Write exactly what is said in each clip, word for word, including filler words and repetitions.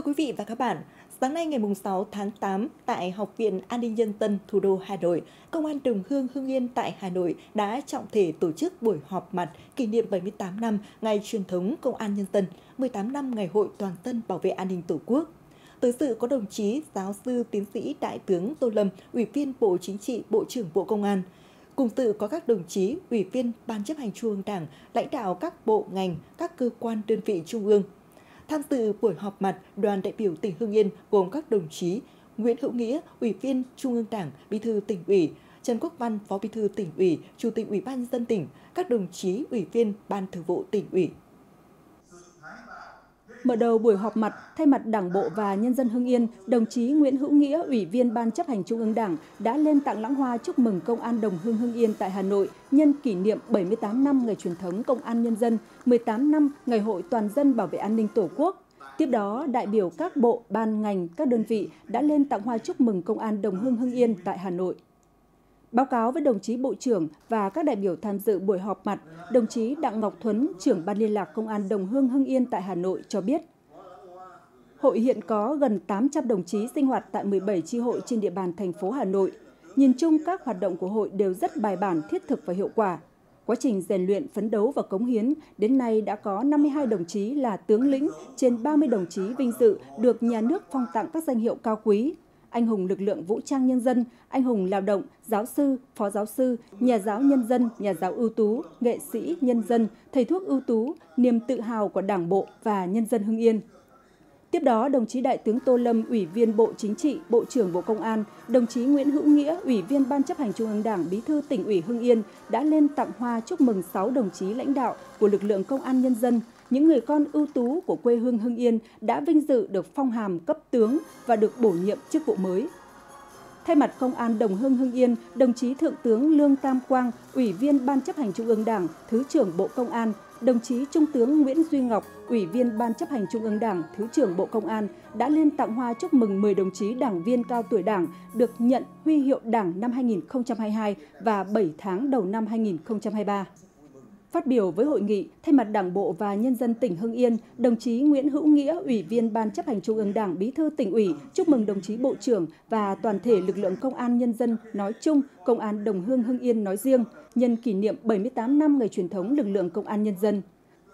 quý vị và các bạn, sáng nay ngày sáu tháng tám, tại Học viện An ninh Nhân dân thủ đô Hà Nội, Công an Đồng Hương Hưng Yên tại Hà Nội đã trọng thể tổ chức buổi họp mặt kỷ niệm bảy mươi tám năm Ngày truyền thống Công an Nhân dân, mười tám năm Ngày hội toàn dân bảo vệ an ninh Tổ quốc. Tới dự có đồng chí giáo sư tiến sĩ Đại tướng Tô Lâm, Ủy viên Bộ Chính trị, Bộ trưởng Bộ Công an. Cùng dự có các đồng chí Ủy viên Ban chấp hành Trung ương Đảng, lãnh đạo các bộ ngành, các cơ quan đơn vị trung ương. Tham dự buổi họp mặt, đoàn đại biểu tỉnh Hưng Yên gồm các đồng chí Nguyễn Hữu Nghĩa, Ủy viên Trung ương Đảng, Bí thư Tỉnh ủy, Trần Quốc Văn, Phó Bí thư Tỉnh ủy, Chủ tịch Ủy ban nhân dân tỉnh, các đồng chí Ủy viên Ban Thường vụ Tỉnh ủy. Mở đầu buổi họp mặt, thay mặt Đảng bộ và nhân dân Hưng Yên, đồng chí Nguyễn Hữu Nghĩa, Ủy viên Ban chấp hành Trung ương Đảng đã lên tặng lãng hoa chúc mừng Công an Đồng Hương Hưng Yên tại Hà Nội nhân kỷ niệm bảy mươi tám năm Ngày truyền thống Công an Nhân dân, mười tám năm Ngày hội toàn dân bảo vệ an ninh Tổ quốc. Tiếp đó, đại biểu các bộ, ban, ngành, các đơn vị đã lên tặng hoa chúc mừng Công an Đồng Hương Hưng Yên tại Hà Nội. Báo cáo với đồng chí Bộ trưởng và các đại biểu tham dự buổi họp mặt, đồng chí Đặng Ngọc Thuấn, trưởng Ban liên lạc Công an Đồng Hương Hưng Yên tại Hà Nội cho biết, hội hiện có gần tám trăm đồng chí sinh hoạt tại mười bảy chi hội trên địa bàn thành phố Hà Nội. Nhìn chung, các hoạt động của hội đều rất bài bản, thiết thực và hiệu quả. Quá trình rèn luyện, phấn đấu và cống hiến, đến nay đã có năm mươi hai đồng chí là tướng lĩnh, trên ba mươi đồng chí vinh dự được nhà nước phong tặng các danh hiệu cao quý. Anh hùng lực lượng vũ trang nhân dân, anh hùng lao động, giáo sư, phó giáo sư, nhà giáo nhân dân, nhà giáo ưu tú, nghệ sĩ nhân dân, thầy thuốc ưu tú, niềm tự hào của Đảng bộ và nhân dân Hưng Yên. Tiếp đó, đồng chí Đại tướng Tô Lâm, Ủy viên Bộ Chính trị, Bộ trưởng Bộ Công an, đồng chí Nguyễn Hữu Nghĩa, Ủy viên Ban chấp hành Trung ương Đảng, Bí thư Tỉnh ủy Hưng Yên đã lên tặng hoa chúc mừng sáu đồng chí lãnh đạo của lực lượng Công an Nhân dân, những người con ưu tú của quê hương Hưng Yên đã vinh dự được phong hàm cấp tướng và được bổ nhiệm chức vụ mới. Thay mặt Công an Đồng Hương Hưng Yên, đồng chí Thượng tướng Lương Tam Quang, Ủy viên Ban chấp hành Trung ương Đảng, Thứ trưởng Bộ Công an, đồng chí Trung tướng Nguyễn Duy Ngọc, Ủy viên Ban chấp hành Trung ương Đảng, Thứ trưởng Bộ Công an đã lên tặng hoa chúc mừng mười đồng chí đảng viên cao tuổi Đảng được nhận huy hiệu Đảng năm hai nghìn không trăm hai mươi hai và bảy tháng đầu năm hai nghìn không trăm hai mươi ba. Phát biểu với hội nghị, thay mặt Đảng bộ và nhân dân tỉnh Hưng Yên, đồng chí Nguyễn Hữu Nghĩa, Ủy viên Ban chấp hành Trung ương Đảng, Bí thư Tỉnh ủy chúc mừng đồng chí Bộ trưởng và toàn thể lực lượng Công an Nhân dân nói chung, Công an Đồng Hương Hưng Yên nói riêng, nhân kỷ niệm bảy mươi tám năm Ngày truyền thống lực lượng Công an Nhân dân.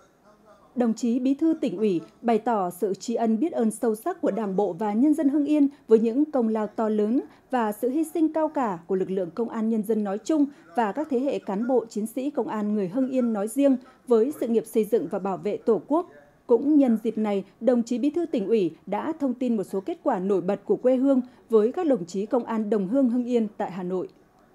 Đồng chí Bí thư Tỉnh ủy bày tỏ sự tri ân biết ơn sâu sắc của Đảng bộ và nhân dân Hưng Yên với những công lao to lớn và sự hy sinh cao cả của lực lượng Công an Nhân dân nói chung và các thế hệ cán bộ chiến sĩ Công an người Hưng Yên nói riêng với sự nghiệp xây dựng và bảo vệ Tổ quốc. Cũng nhân dịp này, đồng chí Bí thư Tỉnh ủy đã thông tin một số kết quả nổi bật của quê hương với các đồng chí Công an Đồng Hương Hưng Yên tại Hà Nội.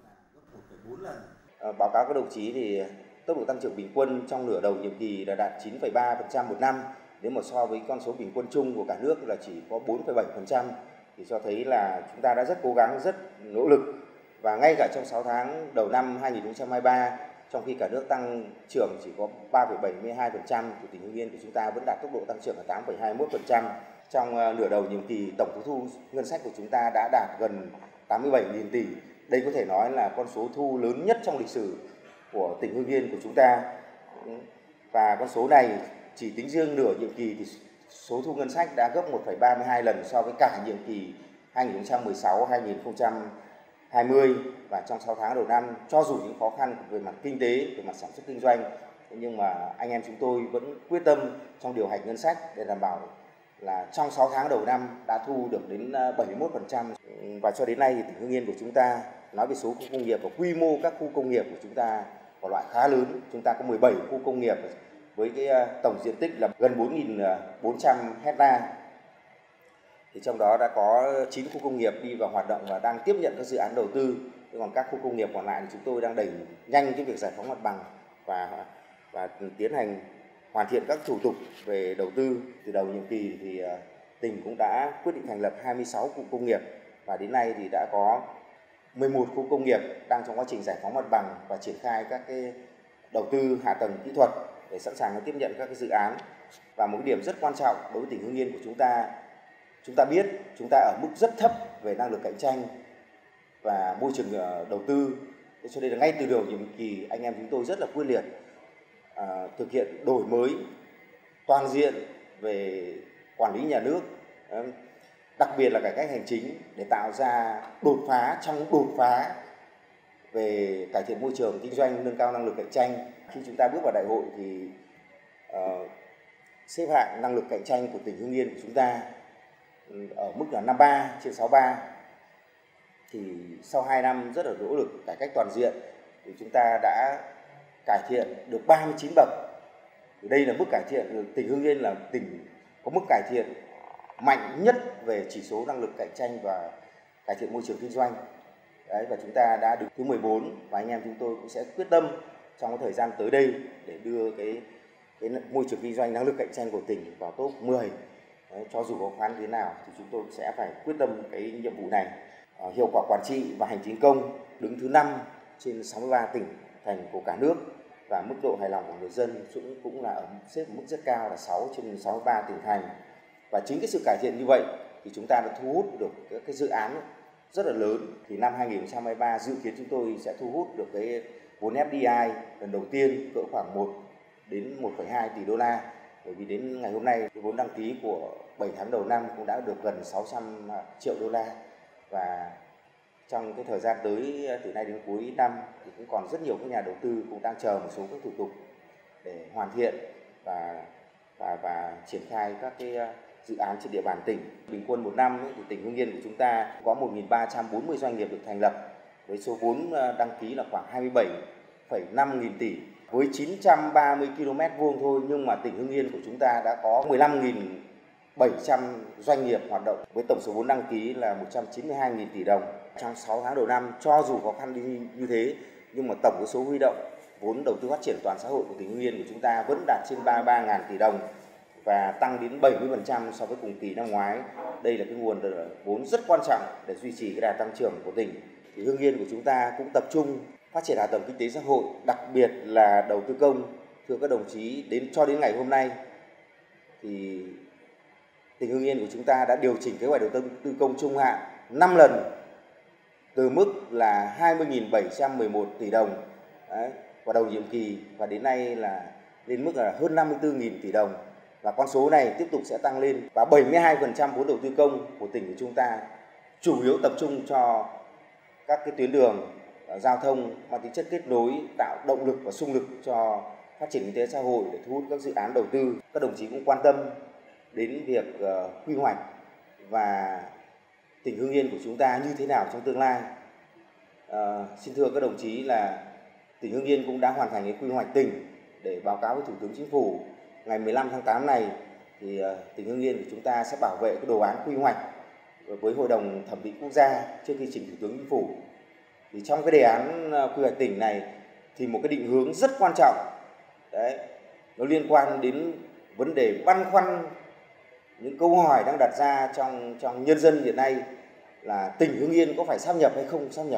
À, báo cáo các đồng chí thì tốc độ tăng trưởng bình quân trong nửa đầu nhiệm kỳ đã đạt chín phẩy ba phần trăm một năm, nếu mà so với con số bình quân chung của cả nước là chỉ có bốn phẩy bảy phần trăm thì cho thấy là chúng ta đã rất cố gắng, rất nỗ lực. Và ngay cả trong sáu tháng đầu năm hai nghìn không trăm hai mươi ba, trong khi cả nước tăng trưởng chỉ có ba phẩy bảy mươi hai phần trăm thì tỉnh Hưng Yên của chúng ta vẫn đạt tốc độ tăng trưởng là tám phẩy hai mươi mốt phần trăm. Trong nửa đầu nhiệm kỳ, tổng số thu ngân sách của chúng ta đã đạt gần tám mươi bảy nghìn tỷ. Đây có thể nói là con số thu lớn nhất trong lịch sử của tỉnh Hưng Yên của chúng ta. Và con số này chỉ tính riêng nửa nhiệm kỳ thì số thu ngân sách đã gấp một phẩy ba mươi hai lần so với cả nhiệm kỳ hai nghìn không trăm mười sáu đến hai nghìn không trăm hai mươi. Và trong sáu tháng đầu năm, cho dù những khó khăn về mặt kinh tế, về mặt sản xuất kinh doanh, nhưng mà anh em chúng tôi vẫn quyết tâm trong điều hành ngân sách để đảm bảo là trong sáu tháng đầu năm đã thu được đến bảy mươi mốt phần trăm. Và cho đến nay thì tỉnh Hưng Yên của chúng ta, nói về số khu công nghiệp và quy mô các khu công nghiệp của chúng ta có loại khá lớn. Chúng ta có mười bảy khu công nghiệp với cái tổng diện tích là gần bốn nghìn bốn trăm hectare. Thì trong đó đã có chín khu công nghiệp đi vào hoạt động và đang tiếp nhận các dự án đầu tư. Còn các khu công nghiệp còn lại thì chúng tôi đang đẩy nhanh cái việc giải phóng mặt bằng và và tiến hành hoàn thiện các thủ tục về đầu tư. Từ đầu nhiệm kỳ thì tỉnh cũng đã quyết định thành lập hai mươi sáu khu công nghiệp và đến nay thì đã có mười một khu công nghiệp đang trong quá trình giải phóng mặt bằng và triển khai các cái đầu tư hạ tầng kỹ thuật để sẵn sàng tiếp nhận các cái dự án. Và một cái điểm rất quan trọng đối với tỉnh Hưng Yên của chúng ta, chúng ta biết chúng ta ở mức rất thấp về năng lực cạnh tranh và môi trường đầu tư. Thế cho nên là ngay từ đầu nhiệm kỳ anh em chúng tôi rất là quyết liệt à, thực hiện đổi mới toàn diện về quản lý nhà nước, Đặc biệt là cải cách hành chính để tạo ra đột phá trong đột phá về cải thiện môi trường kinh doanh, nâng cao năng lực cạnh tranh. Khi chúng ta bước vào đại hội thì uh, xếp hạng năng lực cạnh tranh của tỉnh Hưng Yên của chúng ta ở mức là năm mươi ba trên sáu mươi ba. Thì sau hai năm rất là nỗ lực cải cách toàn diện thì chúng ta đã cải thiện được ba mươi chín bậc. Đây là mức cải thiện, tỉnh Hưng Yên là tỉnh có mức cải thiện mạnh nhất về chỉ số năng lực cạnh tranh và cải thiện môi trường kinh doanh. Đấy, và chúng ta đã được thứ mười bốn và anh em chúng tôi cũng sẽ quyết tâm trong cái thời gian tới đây để đưa cái, cái môi trường kinh doanh năng lực cạnh tranh của tỉnh vào top mười. Đấy, cho dù có khó khăn thế nào thì chúng tôi sẽ phải quyết tâm cái nhiệm vụ này. À, hiệu quả quản trị và hành chính công đứng thứ năm trên sáu mươi ba tỉnh thành của cả nước và mức độ hài lòng của người dân cũng cũng là ở xếp mức rất cao là sáu trên sáu mươi ba tỉnh thành. Và chính cái sự cải thiện như vậy thì chúng ta đã thu hút được các cái dự án rất là lớn. Thì năm hai nghìn không trăm hai mươi ba dự kiến chúng tôi sẽ thu hút được cái vốn ép đê i lần đầu tiên cỡ khoảng một đến một phẩy hai tỷ đô la. Bởi vì đến ngày hôm nay cái vốn đăng ký của bảy tháng đầu năm cũng đã được gần sáu trăm triệu đô la. Và trong cái thời gian tới từ nay đến cuối năm thì cũng còn rất nhiều các nhà đầu tư cũng đang chờ một số các thủ tục để hoàn thiện và và và triển khai các cái dự án trên địa bàn tỉnh. Bình quân một năm ấy, thì tỉnh Hưng Yên của chúng ta có một nghìn ba trăm bốn mươi doanh nghiệp được thành lập với số vốn đăng ký là khoảng hai mươi bảy phẩy năm nghìn tỷ với chín trăm ba mươi ki lô mét vuông thôi, nhưng mà tỉnh Hưng Yên của chúng ta đã có mười lăm nghìn bảy trăm doanh nghiệp hoạt động với tổng số vốn đăng ký là một trăm chín mươi hai nghìn tỷ đồng. Trong sáu tháng đầu năm, cho dù khó khăn đi như thế nhưng mà tổng số huy động vốn đầu tư phát triển toàn xã hội của tỉnh Hưng Yên của chúng ta vẫn đạt trên ba mươi ba nghìn tỷ đồng và tăng đến bảy mươi phần trăm so với cùng kỳ năm ngoái. Đây là cái nguồn vốn rất quan trọng để duy trì cái đà tăng trưởng của tỉnh. Thì Hưng Yên của chúng ta cũng tập trung phát triển hạ tầng kinh tế xã hội, đặc biệt là đầu tư công. Thưa các đồng chí, đến cho đến ngày hôm nay thì tỉnh Hưng Yên của chúng ta đã điều chỉnh kế hoạch đầu tư công trung hạn năm lần từ mức là hai mươi nghìn bảy trăm mười một tỷ đồng đấy, vào đầu nhiệm kỳ và đến nay là lên mức là hơn năm mươi tư nghìn tỷ đồng. Và con số này tiếp tục sẽ tăng lên và bảy mươi hai phần trăm vốn đầu tư công của tỉnh của chúng ta chủ yếu tập trung cho các cái tuyến đường giao thông mang tính chất kết nối, tạo động lực và xung lực cho phát triển kinh tế xã hội để thu hút các dự án đầu tư. Các đồng chí cũng quan tâm đến việc uh, quy hoạch và tỉnh Hưng Yên của chúng ta như thế nào trong tương lai. Uh, xin thưa các đồng chí là tỉnh Hưng Yên cũng đã hoàn thành cái quy hoạch tỉnh để báo cáo với Thủ tướng Chính phủ. Ngày mười lăm tháng tám này thì uh, tỉnh Hưng Yên của chúng ta sẽ bảo vệ cái đồ án quy hoạch với Hội đồng Thẩm định Quốc gia trước khi trình Thủ tướng Chính phủ. Thì trong cái đề án uh, quy hoạch tỉnh này thì một cái định hướng rất quan trọng đấy, nó liên quan đến vấn đề băn khoăn, những câu hỏi đang đặt ra trong trong nhân dân hiện nay là tỉnh Hưng Yên có phải sáp nhập hay không sáp nhập.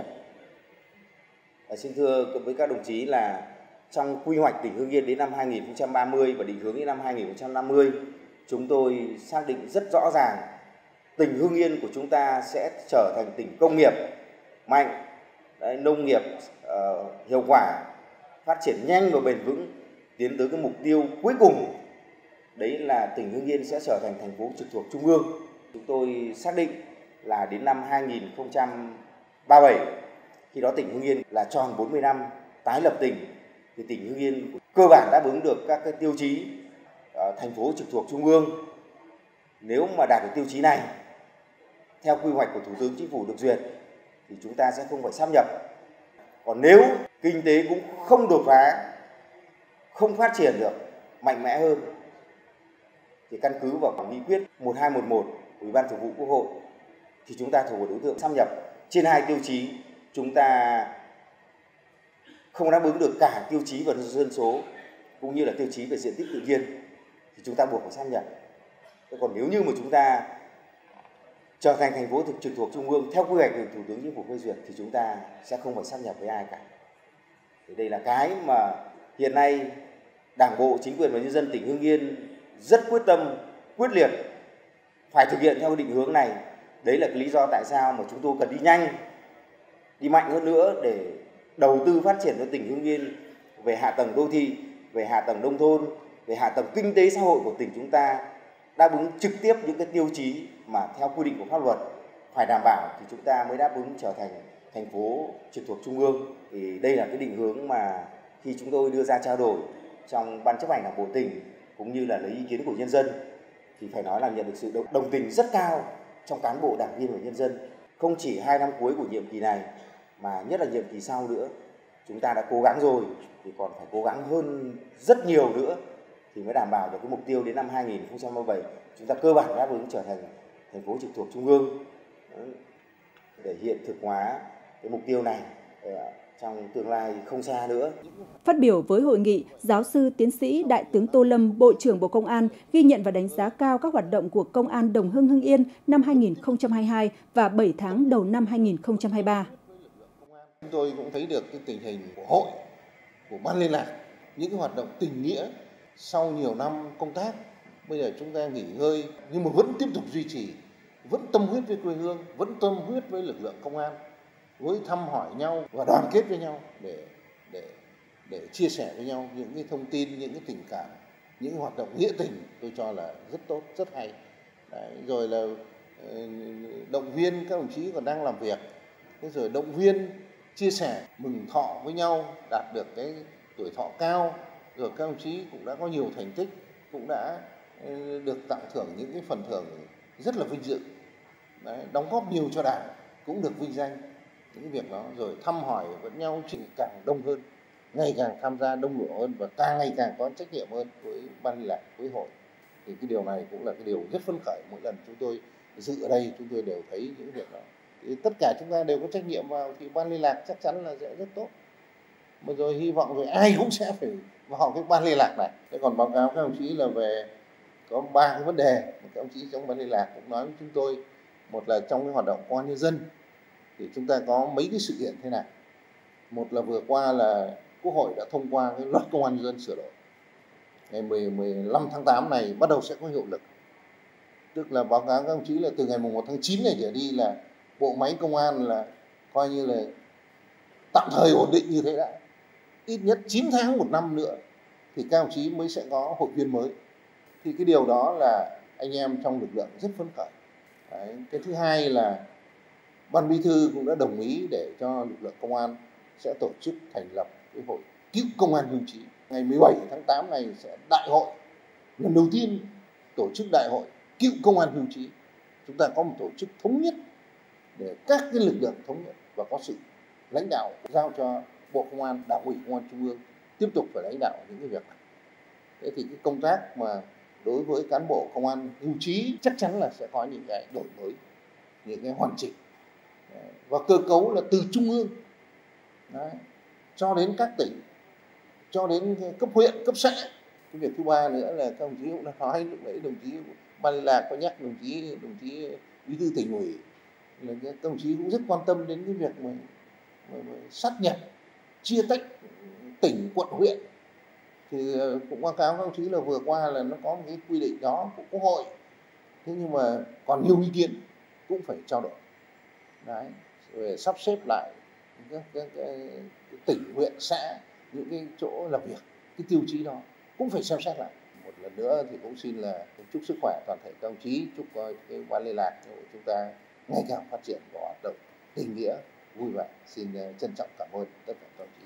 Và xin thưa với các đồng chí là trong quy hoạch tỉnh Hưng Yên đến năm hai nghìn không trăm ba mươi và định hướng đến năm hai nghìn không trăm năm mươi, chúng tôi xác định rất rõ ràng tỉnh Hưng Yên của chúng ta sẽ trở thành tỉnh công nghiệp mạnh, đấy, nông nghiệp uh, hiệu quả, phát triển nhanh và bền vững, tiến tới cái mục tiêu cuối cùng. Đấy là tỉnh Hưng Yên sẽ trở thành thành phố trực thuộc Trung ương. Chúng tôi xác định là đến năm hai nghìn không trăm ba mươi bảy, khi đó tỉnh Hưng Yên là tròn bốn mươi năm tái lập tỉnh, thì tỉnh Hưng Yên cơ bản đáp ứng được các cái tiêu chí uh, thành phố trực thuộc Trung ương. Nếu mà đạt được tiêu chí này, theo quy hoạch của Thủ tướng Chính phủ được duyệt, thì chúng ta sẽ không phải sáp nhập. Còn nếu kinh tế cũng không đột phá, không phát triển được mạnh mẽ hơn, thì căn cứ vào nghị quyết một hai một một của Ủy ban Thường vụ Quốc hội thì chúng ta thuộc đối tượng sáp nhập. Trên hai tiêu chí chúng ta không đáp ứng được cả tiêu chí về dân số cũng như là tiêu chí về diện tích tự nhiên thì chúng ta buộc phải sáp nhập. Còn nếu như mà chúng ta trở thành thành phố thực trực thuộc Trung ương theo quy hoạch của Thủ tướng Chính phủ phê duyệt thì chúng ta sẽ không phải sáp nhập với ai cả. Thì đây là cái mà hiện nay Đảng bộ, chính quyền và nhân dân tỉnh Hưng Yên rất quyết tâm, quyết liệt phải thực hiện theo định hướng này. Đấy là cái lý do tại sao mà chúng tôi cần đi nhanh, đi mạnh hơn nữa để đầu tư phát triển cho tỉnh Hưng Yên về hạ tầng đô thị, về hạ tầng nông thôn, về hạ tầng kinh tế xã hội của tỉnh chúng ta đáp ứng trực tiếp những cái tiêu chí mà theo quy định của pháp luật phải đảm bảo thì chúng ta mới đáp ứng trở thành thành phố trực thuộc trung ương. Thì đây là cái định hướng mà khi chúng tôi đưa ra trao đổi trong ban chấp hành đảng bộ tỉnh cũng như là lấy ý kiến của nhân dân thì phải nói là nhận được sự đồng tình rất cao trong cán bộ, đảng viên và nhân dân. Không chỉ hai năm cuối của nhiệm kỳ này mà nhất là nhiệm kỳ sau nữa, chúng ta đã cố gắng rồi thì còn phải cố gắng hơn rất nhiều nữa thì mới đảm bảo được cái mục tiêu đến năm hai nghìn không trăm hai mươi bảy chúng ta cơ bản đáp ứng trở thành thành phố trực thuộc trung ương. Để hiện thực hóa cái mục tiêu này trong tương lai không xa nữa. Phát biểu với hội nghị, giáo sư tiến sĩ Đại tướng Tô Lâm, Bộ trưởng Bộ Công an ghi nhận và đánh giá cao các hoạt động của Công an Đồng Hưng Hưng Yên năm hai nghìn không trăm hai mươi hai và bảy tháng đầu năm hai nghìn không trăm hai mươi ba. Chúng tôi cũng thấy được cái tình hình của hội, của ban liên lạc, những cái hoạt động tình nghĩa sau nhiều năm công tác. Bây giờ chúng ta nghỉ ngơi nhưng mà vẫn tiếp tục duy trì, vẫn tâm huyết với quê hương, vẫn tâm huyết với lực lượng công an, với thăm hỏi nhau và đoàn kết với nhau để để để chia sẻ với nhau những cái thông tin, những cái tình cảm, những cái hoạt động nghĩa tình, tôi cho là rất tốt, rất hay. Đấy, rồi là động viên các đồng chí còn đang làm việc, thế rồi động viên chia sẻ mừng thọ với nhau, đạt được cái tuổi thọ cao, rồi các đồng chí cũng đã có nhiều thành tích, cũng đã được tặng thưởng những cái phần thưởng rất là vinh dự. Đấy, đóng góp nhiều cho đảng cũng được vinh danh những cái việc đó, rồi thăm hỏi lẫn nhau chỉ càng đông hơn, ngày càng tham gia đông đủ hơn và càng ngày càng có trách nhiệm hơn với ban liên lạc, với hội. Thì cái điều này cũng là cái điều rất phấn khởi. Mỗi lần chúng tôi dự ở đây chúng tôi đều thấy những việc đó. Thì tất cả chúng ta đều có trách nhiệm vào thì ban liên lạc chắc chắn là sẽ rất tốt. Mà rồi hy vọng rồi ai cũng sẽ phải vào cái ban liên lạc này. Thế còn báo cáo các đồng chí là về có ba cái vấn đề mà các đồng chí trong ban liên lạc cũng nói với chúng tôi. Một là trong cái hoạt động công an nhân dân thì chúng ta có mấy cái sự kiện thế này. Một là vừa qua là Quốc hội đã thông qua cái luật công an nhân dân sửa đổi. Ngày mười lăm tháng tám này bắt đầu sẽ có hiệu lực. Tức là báo cáo các đồng chí là từ ngày mùng một tháng chín này trở đi là bộ máy công an là coi như là tạm thời ổn định như thế đã. Ít nhất chín tháng một năm nữa thì các đồng chí mới sẽ có hội viên mới. Thì cái điều đó là anh em trong lực lượng rất phấn khởi. Đấy. Cái thứ hai là Ban Bí thư cũng đã đồng ý để cho lực lượng công an sẽ tổ chức thành lập cái hội cựu công an hưu trí. Ngày mười bảy tháng tám này sẽ đại hội, lần đầu tiên tổ chức đại hội cựu công an hưu trí. Chúng ta có một tổ chức thống nhất để các cái lực lượng thống nhất và có sự lãnh đạo giao cho Bộ Công an, Đảng ủy Công an Trung ương tiếp tục phải lãnh đạo những cái việc này. Thế thì cái công tác mà đối với cán bộ công an hưu trí chắc chắn là sẽ có những cái đổi mới, những cái hoàn chỉnh. Và cơ cấu là từ trung ương đấy, cho đến các tỉnh, cho đến cấp huyện, cấp xã. Cái việc thứ ba nữa là các đồng chí cũng đã nói lúc nãy, đồng chí ban liên lạc có nhắc đồng chí đồng chí bí thư tỉnh ủy là các đồng chí cũng rất quan tâm đến cái việc mà, mà, mà sát nhập, chia tách tỉnh, quận, huyện. Thì cũng báo cáo các đồng chí là vừa qua là nó có một cái quy định đó của Quốc hội. Thế nhưng mà còn nhiều ý kiến cũng phải trao đổi. Đấy, về sắp xếp lại các, các, các, các tỉnh, huyện, xã, những cái chỗ làm việc, cái tiêu chí đó cũng phải xem xét lại. Một lần nữa thì cũng xin là chúc sức khỏe toàn thể các đồng chí, chúc cái ban liên lạc của chúng ta ngày càng phát triển và hoạt động tình nghĩa vui vẻ. Xin trân trọng cảm ơn tất cả các đồng chí.